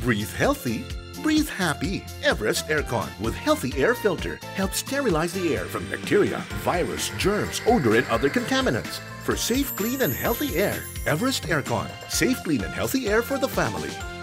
Breathe healthy, breathe happy. Everest Aircon with healthy air filter helps sterilize the air from bacteria, virus, germs, odor, and other contaminants. For safe, clean, and healthy air, Everest Aircon. Safe, clean, and healthy air for the family.